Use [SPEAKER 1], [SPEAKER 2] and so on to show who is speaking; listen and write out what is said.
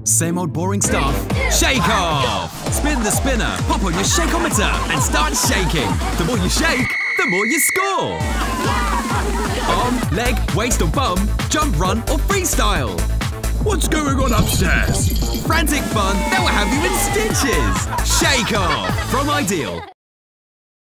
[SPEAKER 1] Same old boring stuff? Shake off! Spin the spinner, pop on your shakeometer and start shaking. The more you shake, the more you score. Arm, leg, waist or bum, jump, run or freestyle.
[SPEAKER 2] What's going on upstairs?
[SPEAKER 1] Frantic fun that will have you in stitches. Shake off from Ideal.